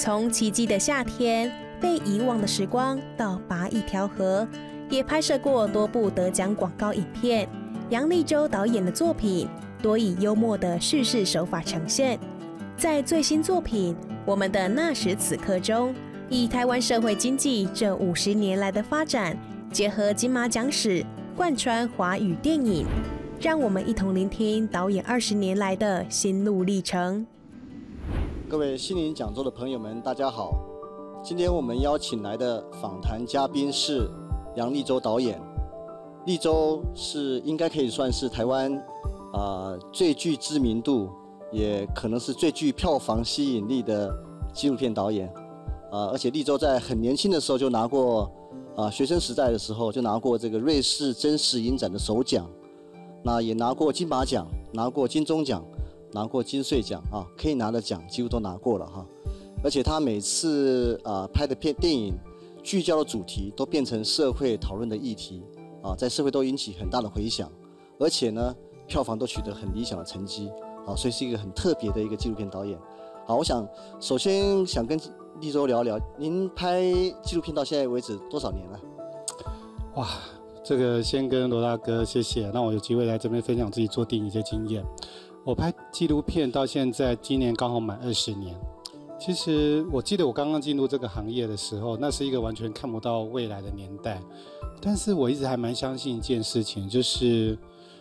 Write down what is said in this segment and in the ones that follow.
从奇迹的夏天、被遗忘的时光到拔一条河，也拍摄过多部得奖广告影片。杨力州导演的作品多以幽默的叙事手法呈现。在最新作品《我们的那时此刻》中，以台湾社会经济这50年来的发展，结合金马奖史，贯穿华语电影，让我们一同聆听导演20年来的心路历程。 各位心灵讲座的朋友们，大家好。今天我们邀请来的访谈嘉宾是杨力州导演。力州是应该可以算是台湾最具知名度，也可能是最具票房吸引力的纪录片导演。而且力州在很年轻的时候就拿过学生时代的时候就拿过这个瑞士真实影展的首奖，那也拿过金马奖，拿过金钟奖，拿过金穗奖可以拿的奖几乎都拿过了哈。而且他每次拍的电影聚焦的主题都变成社会讨论的议题在社会都引起很大的回响，而且呢票房都取得很理想的成绩所以是一个很特别的一个纪录片导演。好，我想首先想跟力州聊聊，您拍纪录片到现在为止多少年了？ 哇，这个先跟罗大哥谢谢，让我有机会来这边分享自己做电影一些经验。我拍纪录片到现在，今年刚好满20年。其实我记得我刚刚进入这个行业的时候，那是一个完全看不到未来的年代。但是我一直还蛮相信一件事情，就是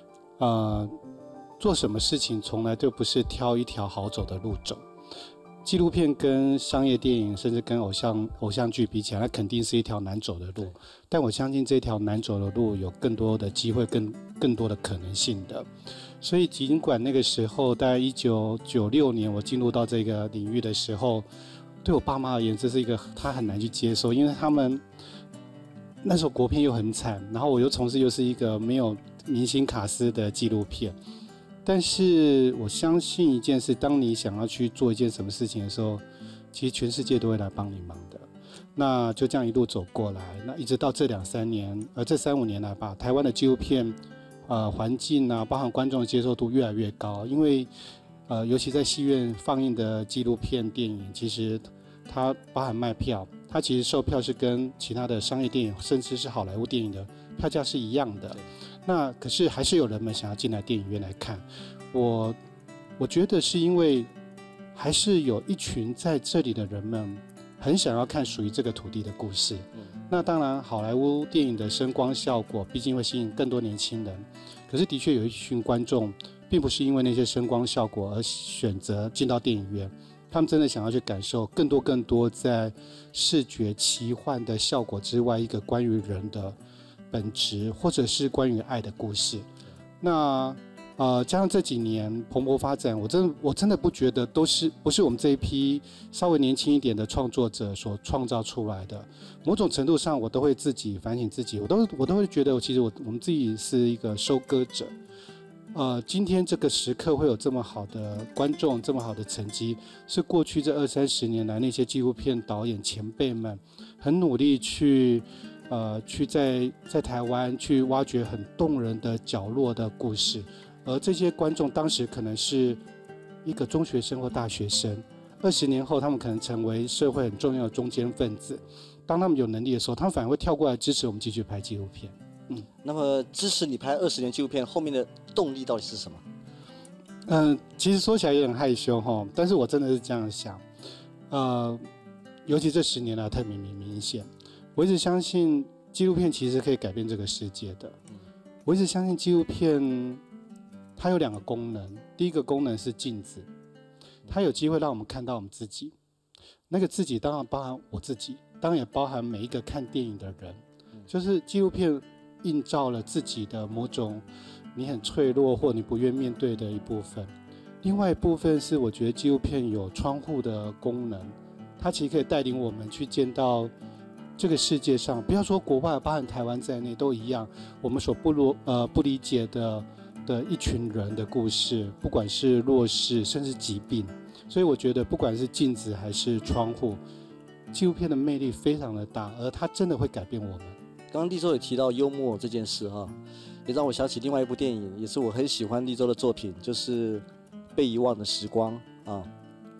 做什么事情从来就不是挑一条好走的路走。纪录片跟商业电影甚至跟偶像剧比起来，它肯定是一条难走的路，但我相信这条难走的路有更多的机会，更多的可能性的。所以尽管那个时候大概1996年我进入到这个领域的时候，对我爸妈而言这是一个他很难去接受，因为他们那时候国片又很惨，然后我又从事又是一个没有明星卡司的纪录片。但是我相信一件事，当你想要去做一件什么事情的时候，其实全世界都会来帮你忙的。那就这样一路走过来，那一直到这2-3年，这3-5年来吧，台湾的纪录片环境包含观众的接受度越来越高。因为尤其在戏院放映的纪录片电影，其实它包含卖票，它其实售票是跟其他的商业电影甚至是好莱坞电影的票价是一样的。那可是还是有人们想要进来电影院来看。我觉得是因为还是有一群在这里的人们很想要看属于这个土地的故事。那当然好莱坞电影的声光效果毕竟会吸引更多年轻人，可是的确有一群观众并不是因为那些声光效果而选择进到电影院，他们真的想要去感受更多在视觉奇幻的效果之外，一个关于人的本质或者是关于爱的故事。那加上这几年蓬勃发展，我真的不觉得不是我们这一批稍微年轻一点的创作者所创造出来的。某种程度上我都会自己反省自己，我都会觉得其实我们自己是一个收割者。今天这个时刻会有这么好的观众，这么好的成绩，是过去这20-30年来那些纪录片导演前辈们很努力去在台湾去挖掘很动人的角落的故事。而这些观众当时可能是一个中学生或大学生，20年后他们可能成为社会很重要的中间分子。当他们有能力的时候，他们反而会跳过来支持我们继续拍纪录片。 那么支持你拍20年纪录片后面的动力到底是什么？其实说起来有点害羞哈，但是我真的是这样想。尤其这10年来特别明显，我一直相信纪录片其实可以改变这个世界的。我一直相信纪录片它有2个功能，第一个功能是镜子，它有机会让我们看到我们自己。那个自己当然包含我自己，当然也包含每一个看电影的人。就是纪录片映照了自己的某种你很脆弱或你不愿面对的一部分。另外一部分是我觉得纪录片有窗户的功能，它其实可以带领我们去见到这个世界上，不要说国外，包含台湾在内都一样，我们所不理解的一群人的故事，不管是弱势甚至疾病。所以我觉得不管是镜子还是窗户，纪录片的魅力非常的大，而它真的会改变我们。 刚刚力州也提到幽默这件事也让我想起另外一部电影，也是我很喜欢力州的作品，就是《被遗忘的时光》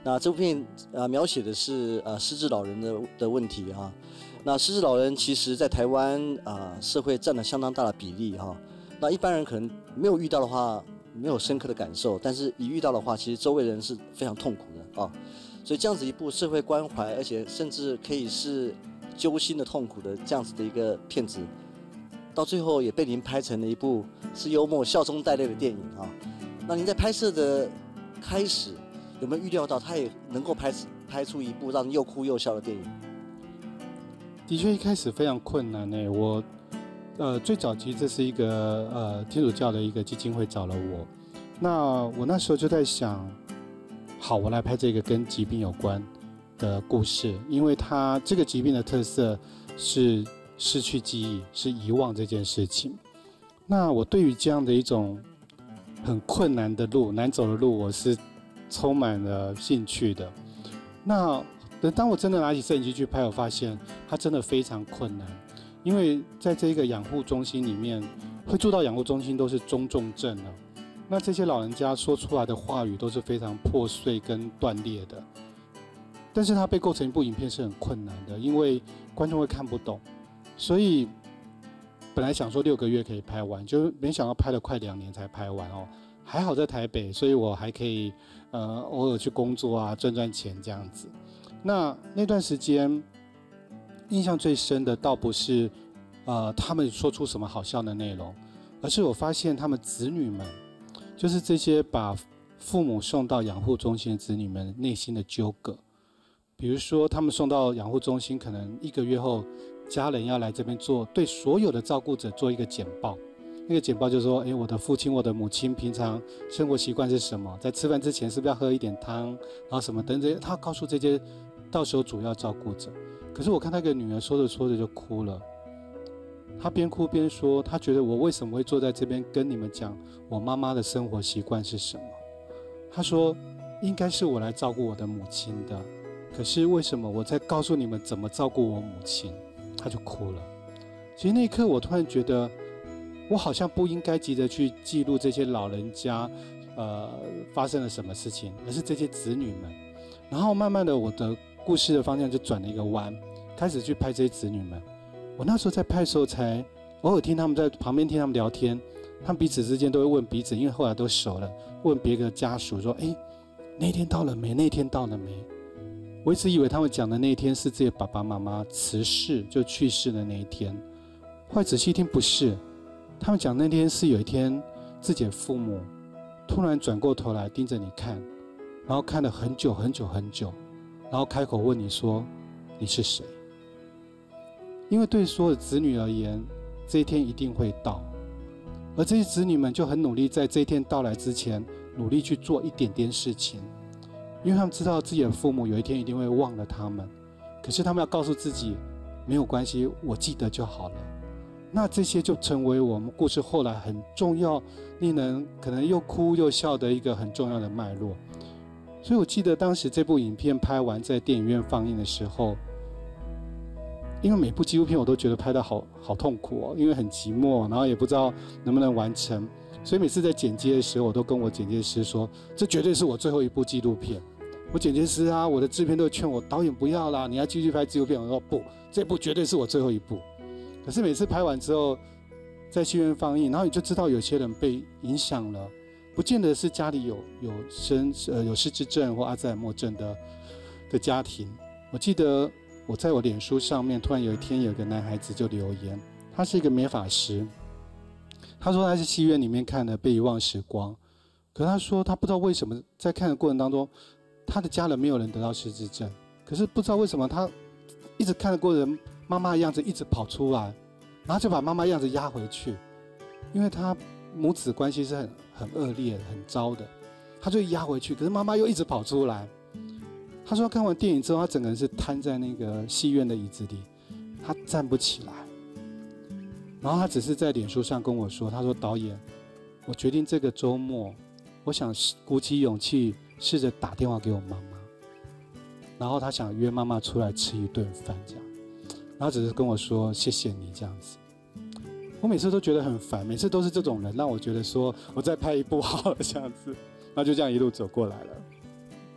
那这部片描写的是失智老人的问题哈。那失智老人其实在台湾社会占了相当大的比例哈。那一般人可能没有遇到的话，没有深刻的感受，但是一遇到的话，其实周围人是非常痛苦的啊。所以这样子一部社会关怀，而且甚至可以是揪心的痛苦的这样子的一个片子，到最后也被您拍成了一部是幽默、笑中带泪的电影啊。那您在拍摄的开始有没有预料到，它也能够拍出一部让你又哭又笑的电影？ 的确，一开始非常困难呢。我最早其实这是一个天主教的一个基金会找了我，那我那时候就在想，好，我来拍这个跟疾病有关的故事，因为它这个疾病的特色是失去记忆，是遗忘这件事情。那我对于这样的一种很困难的路、难走的路，我是充满了兴趣的。那当我真的拿起摄影机去拍，我发现它真的非常困难，因为在这个养护中心里面，会住到养护中心都是中重症了。那这些老人家说出来的话语都是非常破碎跟断裂的，但是它被构成一部影片是很困难的，因为观众会看不懂，所以本来想说6个月可以拍完，就没想到拍了快2年才拍完哦。还好在台北，所以我还可以偶尔去工作啊，赚钱这样子。那段时间印象最深的倒不是他们说出什么好笑的内容，而是我发现他们子女们，就是这些把父母送到养护中心的子女们内心的纠葛。比如说他们送到养护中心，可能1个月后家人要来这边对所有的照顾者做一个简报，那个简报就是说，我的父亲我的母亲平常生活习惯是什么，在吃饭之前是不是要喝一点汤，然后什么等等，他告诉这些到时候主要照顾者。可是我看那个女儿说着说着就哭了，她边哭边说，她觉得我为什么会坐在这边跟你们讲我妈妈的生活习惯是什么。她说应该是我来照顾我的母亲的，可是为什么我在告诉你们怎么照顾我母亲。她就哭了。其实那一刻我突然觉得，我好像不应该急着去记录这些老人家发生了什么事情，而是这些子女们。然后慢慢的我的故事的方向就转了一个弯，开始去拍这些子女们。我那时候在拍的时候，才偶尔听他们在旁边听他们聊天，他们彼此之间都会问彼此，因为后来都熟了，问别个家属说：“那天到了没？那天到了没？”我一直以为他们讲的那一天是自己爸爸妈妈辞世就去世的那一天，后来仔细一听不是，他们讲那天是有一天自己的父母突然转过头来盯着你看，然后看了很久很久很久，然后开口问你说你是谁。因为对所有的子女而言，这一天一定会到，而这些子女们就很努力在这一天到来之前努力去做一点点事情，因为他们知道自己的父母有一天一定会忘了他们，可是他们要告诉自己没有关系，我记得就好了。那这些就成为我们故事后来很重要，令人可能又哭又笑的一个很重要的脉络。所以我记得当时这部影片拍完在电影院放映的时候，因为每部纪录片我都觉得拍得好痛苦哦，因为很寂寞，然后也不知道能不能完成，所以每次在剪接的时候，我都跟我剪接师说，这绝对是我最后一部纪录片。我剪接师啊，我的制片都劝我，导演不要啦，你要继续拍纪录片。我说不，这部绝对是我最后一部。可是每次拍完之后，在戏院放映，然后你就知道有些人被影响了，不见得是家里有失智症或阿兹海默症的家庭。我记得我在我脸书上面，突然有一天有个男孩子就留言，他是一个美发师，他说他是戏院里面看的《被遗忘时光》，可是他说他不知道为什么在看的过程当中，他的家人没有人得到失智症，可是不知道为什么他一直看的过程，妈妈的样子一直跑出来，然后就把妈妈样子压回去，因为他母子关系是很恶劣很糟的，他就压回去，可是妈妈又一直跑出来。他说看完电影之后，他整个人是瘫在那个戏院的椅子里，他站不起来，然后他只是在脸书上跟我说，他说导演，我决定这个周末我想鼓起勇气试着打电话给我妈妈，然后他想约妈妈出来吃一顿饭这样，然后只是跟我说谢谢你这样子。我每次都觉得很烦，每次都是这种人让我觉得说我再拍一部好了这样子，然后就这样一路走过来了。 哇，很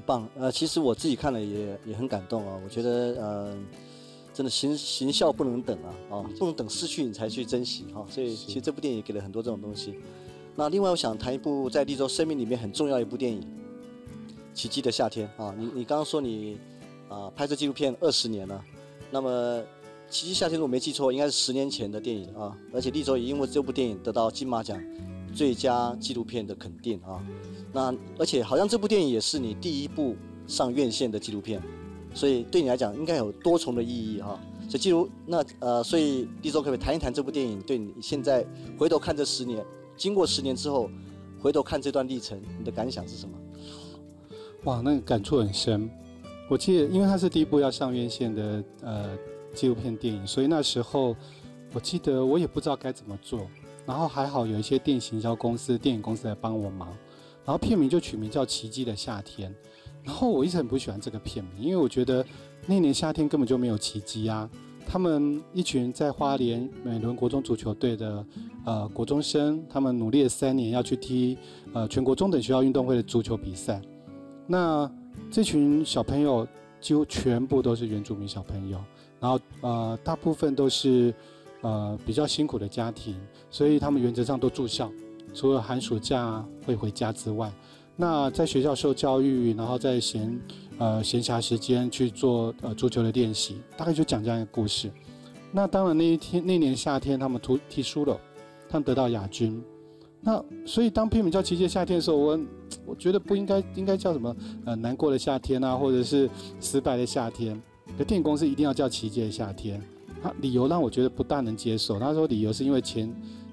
棒。其实我自己看了也很感动啊。我觉得真的行孝不能等啊，不能等失去你才去珍惜哈。所以其实这部电影给了很多这种东西。那另外我想谈一部在立州生命里面很重要的一部电影《奇迹的夏天》啊。你刚刚说你拍摄纪录片20年了，那么《奇迹夏天》如果没记错，应该是10年前的电影啊。而且立州也因为这部电影得到金马奖最佳纪录片的肯定啊。那而且好像这部电影也是你第一部上院线的纪录片，所以对你来讲应该有多重的意义哈。所以立州可不可以谈一谈这部电影对你现在回头看这10年，经过10年之后回头看这段历程，你的感想是什么？ 哇，那个感触很深。我记得，因为它是第一部要上院线的纪录片电影，所以那时候我记得我也不知道该怎么做。然后还好有一些电影行销公司、电影公司来帮我忙，然后片名就取名叫《奇迹的夏天》。然后我一直很不喜欢这个片名，因为我觉得那年夏天根本就没有奇迹啊。他们一群在花莲美伦国中足球队的国中生，他们努力了3年要去踢全国中等学校运动会的足球比赛。那这群小朋友几乎全部都是原住民小朋友，然后大部分都是比较辛苦的家庭，所以他们原则上都住校，除了寒暑假会回家之外，那在学校受教育，然后在闲暇时间去做足球的练习，大概就讲这样一个故事。那当然那年夏天他们踢输了，他们得到亚军。那所以当片名叫《奇迹的夏天》的时候，我觉得不应该叫什么难过的夏天啊，或者是失败的夏天。可电影公司一定要叫《奇迹的夏天》。理由让我觉得不大能接受。他说理由是因为前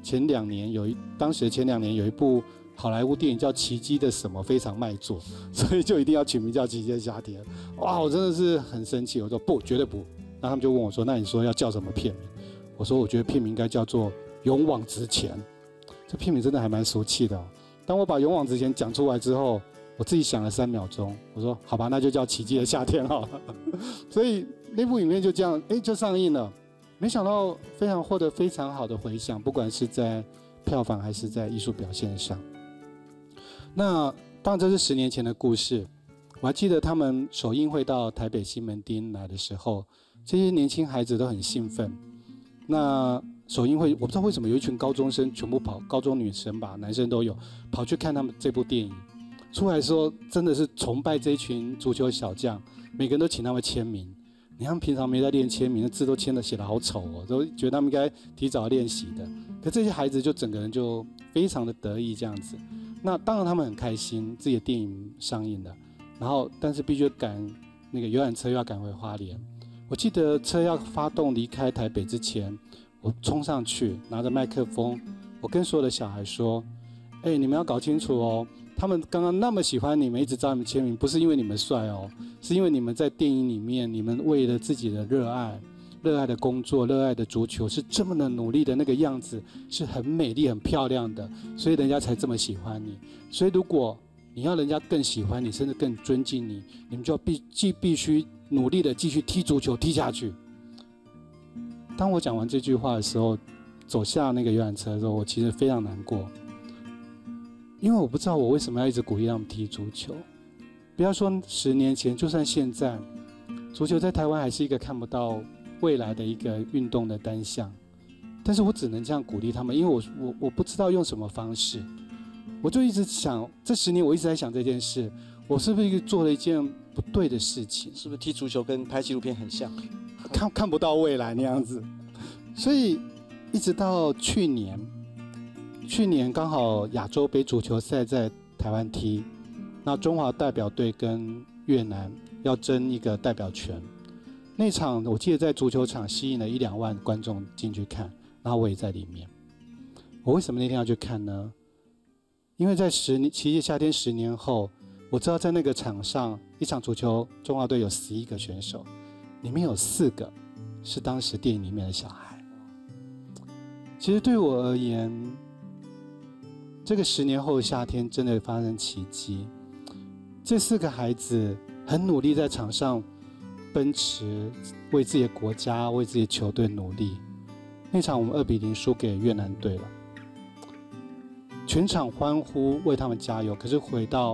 2年当时前2年有一部好莱坞电影叫《奇迹的什么》非常卖座，所以就一定要取名叫《奇迹的夏天》。哇，我真的是很生气，我说不，绝对不。那他们就问我说，那你说要叫什么片名？我说我觉得片名应该叫做《勇往直前》。这片名真的还蛮俗气的哦。当我把《勇往直前》讲出来之后，我自己想了3秒钟，我说好吧，那就叫《奇迹的夏天》好了。所以那部影片就这样，就上映了。没想到获得非常好的回响，不管是在票房还是在艺术表现上。那当然这是10年前的故事，我还记得他们首映会到台北西门町来的时候，这些年轻孩子都很兴奋。那首映会我不知道为什么有一群高中生全部高中女生吧，男生都有跑去看他们这部电影。出来说真的是崇拜这一群足球小将，每个人都请他们签名。你看平常没在练签名，那字都写得好丑哦，都觉得他们应该提早练习的。可这些孩子就整个人就非常的得意这样子。那当然他们很开心，自己的电影上映了，然后但是必须赶那个游览车又要赶回花莲。我记得车要发动离开台北之前，我冲上去拿着麦克风，我跟所有的小孩说：“你们要搞清楚哦。”他们刚刚那么喜欢你们，一直找你们签名，不是因为你们帅哦，是因为你们在电影里面，你们为了自己的热爱的工作、热爱的足球，是这么的努力的那个样子，是很美丽、很漂亮的，所以人家才这么喜欢你。所以如果你要人家更喜欢你，甚至更尊敬你，你们就必须努力的继续踢足球，踢下去。当我讲完这句话的时候，走下那个游览车的时候，我其实非常难过。因为我不知道我为什么要一直鼓励他们踢足球。不要说10年前，就算现在，足球在台湾还是一个看不到未来的一个运动的单项。但是我只能这样鼓励他们，因为我不知道用什么方式。我就一直想，这10年我一直在想这件事，我是不是做了一件不对的事情？ 是不是踢足球跟拍纪录片很像？ 看不到未来那样子。所以一直到去年刚好亚洲杯足球赛在台湾踢，那中华代表队跟越南要争一个代表权。那场我记得在足球场吸引了1-2万观众进去看，然后我也在里面。我为什么那天要去看呢？因为在奇迹夏天10年后，我知道在那个场上，一场足球中华队有11个选手，里面有4个是当时电影里面的小孩。其实对我而言，这个10年后的夏天真的发生奇迹。这4个孩子很努力在场上奔驰，为自己的国家、为自己的球队努力。那场我们2-0输给越南队了，全场欢呼为他们加油。可是回到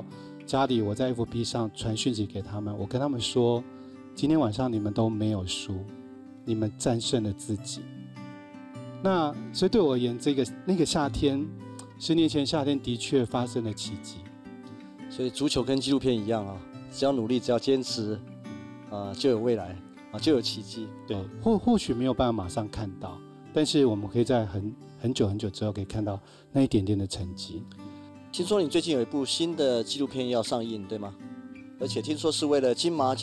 家里，我在 FB 上传讯息给他们，我跟他们说，今天晚上你们都没有输，你们战胜了自己。那所以对我而言，那个夏天，10年前夏天的确发生了奇迹。 所以足球跟纪录片一样啊，只要努力，只要坚持，就有未来啊，就有奇迹。 对，或许没有办法马上看到，但是我们可以在很久之后可以看到那一点点的成绩。 听说你最近有一部新的纪录片要上映，对吗？而且听说是为了金马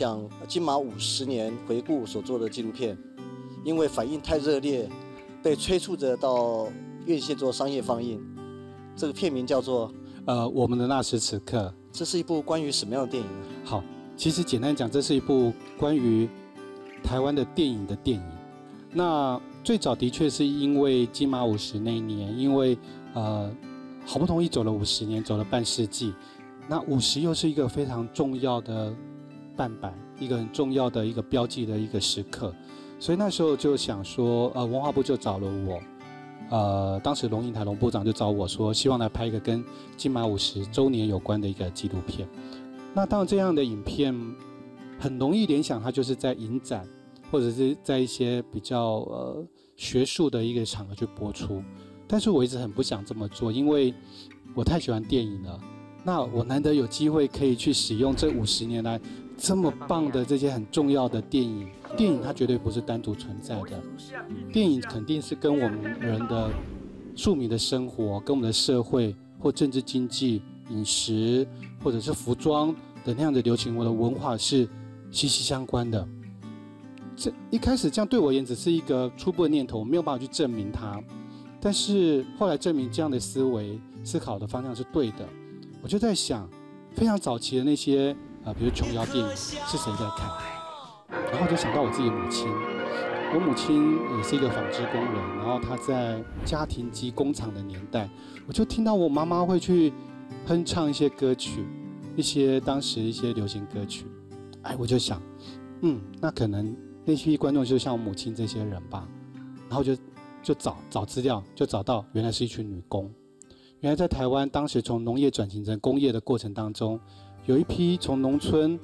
50年回顾所做的纪录片，因为反应太热烈，被催促着到院线做商业放映。这个片名叫做我们的那时此刻。 这是一部关于什么样的电影呢？ 好，其实简单讲，这是一部关于台湾的电影的电影。那最早的确是因为金马50那一年，因为好不容易走了50年，走了半世纪，那50又是一个非常重要的半百，一个很重要的一个标记的一个时刻，所以那时候就想说，文化部就找了我，当时龙应台龙部长就找我说，希望来拍一个跟金马50周年有关的一个纪录片。那当然这样的影片很容易联想，它就是在影展或者是在一些比较学术的一个场合去播出。但是我一直很不想这么做，因为我太喜欢电影了。那我难得有机会可以去使用这50年来这么棒的这些很重要的电影。电影它绝对不是单独存在的，电影肯定是跟我们人的庶民的生活、跟我们的社会或政治经济、饮食或者是服装的那样的流行文化是息息相关的。这一开始这样对我而言只是一个初步的念头，我没有办法去证明它。但是后来证明这样的思考的方向是对的，我就在想，非常早期的那些比如琼瑶电影是谁在看？然后就想到我自己的母亲，我母亲也是一个纺织工人，然后她在家庭及工厂的年代，我就听到我妈妈会去哼唱一些歌曲，当时一些流行歌曲，我就想，那可能那批观众就像我母亲这些人吧，然后就找资料，就找到原来是一群女工。原来在台湾，当时从农业转型成工业的过程当中，有一批从农村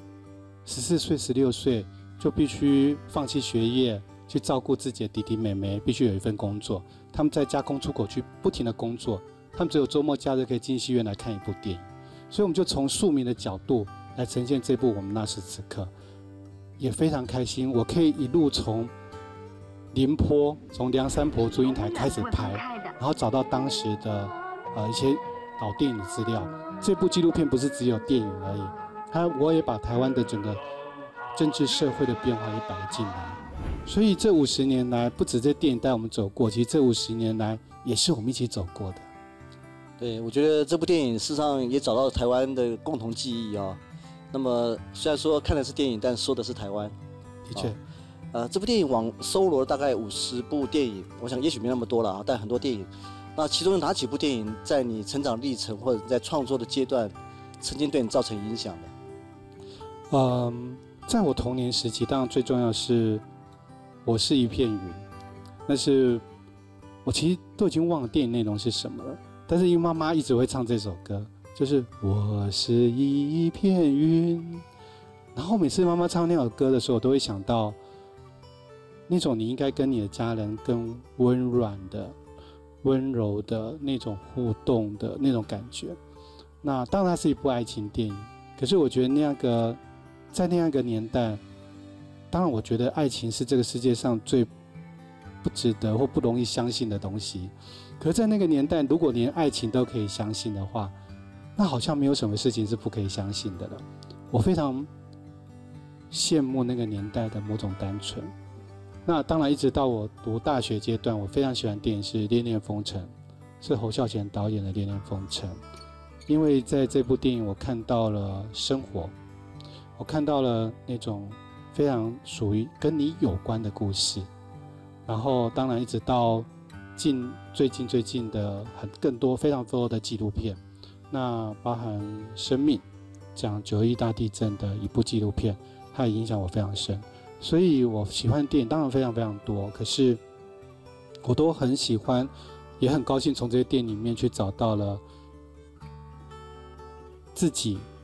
14岁、16岁就必须放弃学业，去照顾自己的弟弟妹妹，必须有一份工作。他们在加工出口去不停的工作，他们只有周末假日可以进戏院来看一部电影。所以我们就从庶民的角度来呈现这部《我们那时此刻》，也非常开心。我可以一路从林坡，从梁山泊祝英台开始拍，然后找到当时的一些老电影的资料。这部纪录片不是只有电影而已，我也把台湾的整个政治社会的变化也摆了进来。所以这50年来，不止这电影带我们走过，其实这50年来也是我们一起走过的。 对，我觉得这部电影事实上也找到台湾的共同记忆啊。那么虽然说看的是电影，但说的是台湾。 的确。 这部电影网收罗了大概50部电影，我想也许没那么多了啊，但很多电影。那其中有哪几部电影在你成长历程或者在创作的阶段，曾经对你造成影响的？ 在我童年时期，当然最重要的是《我是一片云》，但是我其实都已经忘了电影内容是什么了。但是因为妈妈一直会唱这首歌，就是我是一片云。然后每次妈妈唱那首歌的时候，我都会想到那种你应该跟你的家人更温软的、温柔的那种互动的那种感觉。那当然它是一部爱情电影，可是我觉得在那样一个年代，当然我觉得爱情是这个世界上最不值得或不容易相信的东西。可是在那个年代，如果连爱情都可以相信的话，那好像没有什么事情是不可以相信的了。我非常羡慕那个年代的某种单纯。那当然，一直到我读大学阶段，我非常喜欢电影是《恋恋风尘》，是侯孝贤导演的《恋恋风尘》。因为在这部电影，我看到了生活，我看到了那种非常属于跟你有关的故事。然后，当然一直到最近的更多非常多的纪录片，那包含生命讲9·11大地震的一部纪录片，它也影响我非常深。所以我喜欢的电影当然非常非常多，可是我都很喜欢，也很高兴从这些电影里面去找到了自己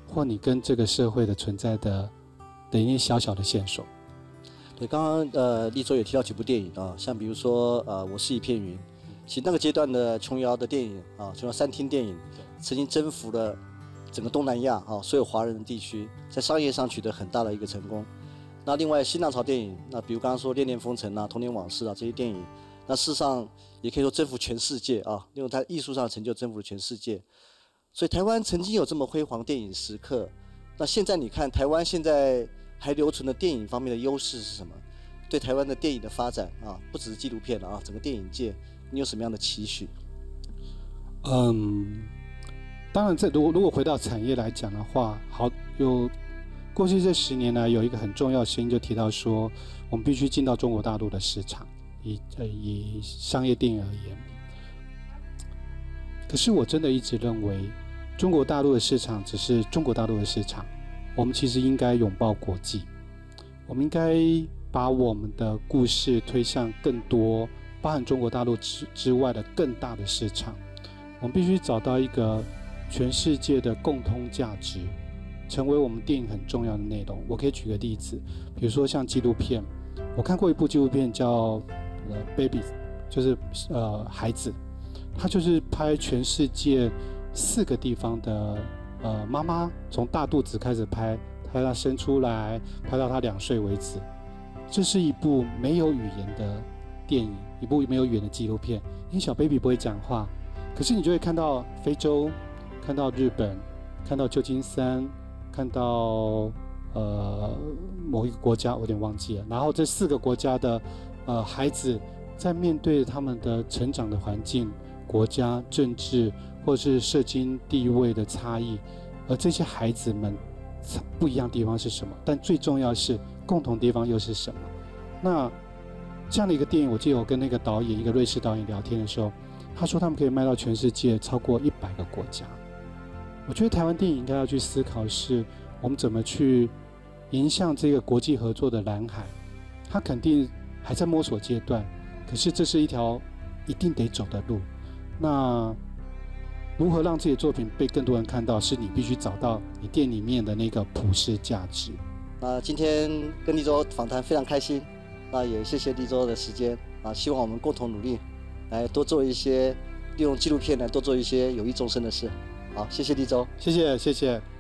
或你跟这个社会的存在的一些小小的线索。 对，刚刚立州也提到几部电影啊，像比如说我是一片云，其实那个阶段的琼瑶的电影啊，琼瑶3厅电影曾经征服了整个东南亚啊所有华人的地区，在商业上取得很大的一个成功。那另外新浪潮电影，那比如刚刚说《恋恋风尘》啊、《童年往事》啊这些电影，那事实上也可以说征服全世界啊，因为它艺术上的成就征服了全世界。所以台湾曾经有这么辉煌电影时刻，那现在你看台湾现在还留存的电影方面的优势是什么？对台湾的电影的发展啊，不只是纪录片了啊，整个电影界，你有什么样的期许？ 当然如果回到产业来讲的话，过去这10年来有一个很重要的声音就提到说，我们必须进到中国大陆的市场，以商业电影而言。可是我真的一直认为，中国大陆的市场只是中国大陆的市场，我们其实应该拥抱国际，我们应该把我们的故事推向更多包含中国大陆之外的更大的市场。我们必须找到一个全世界的共通价值，成为我们电影很重要的内容。我可以举个例子，比如说像纪录片，我看过一部纪录片叫Babies， 就是孩子，它就是拍全世界4个地方的妈妈从大肚子开始拍她生出来，拍到她2岁为止。这是一部没有语言的电影，一部没有语言的纪录片，因为小 baby 不会讲话，可是你就会看到非洲，看到日本，看到旧金山，看到某一个国家，我有点忘记了。然后这4个国家的孩子在面对他们的成长的环境、国家、政治或是社经地位的差异，而这些孩子们不一样的地方是什么？但最重要是共同地方又是什么？那这样的一个电影，我记得我跟那个导演，一个瑞士导演聊天的时候，他说他们可以卖到全世界超过100个国家。我觉得台湾电影应该要去思考是，我们怎么去迎向这个国际合作的蓝海。它肯定还在摸索阶段，可是这是一条一定得走的路。那如何让自己的作品被更多人看到，是你必须找到你店里面的那个普世价值。 那今天跟立州访谈非常开心，那也谢谢立州的时间啊，希望我们共同努力，来多做一些利用纪录片来多做一些有益众生的事。好，谢谢立州， 谢谢。